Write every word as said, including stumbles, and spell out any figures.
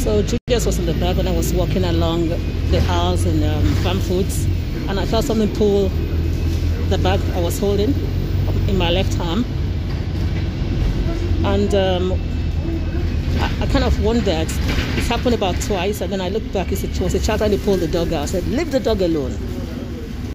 So Julius was in the back when I was walking along the aisles in um, Farmfoods, and I felt something pull the bag I was holding in my left arm. And um, I, I kind of wondered. It happened about twice, and then I looked back. It was a child trying to pull the dog out. I said, "Leave the dog alone."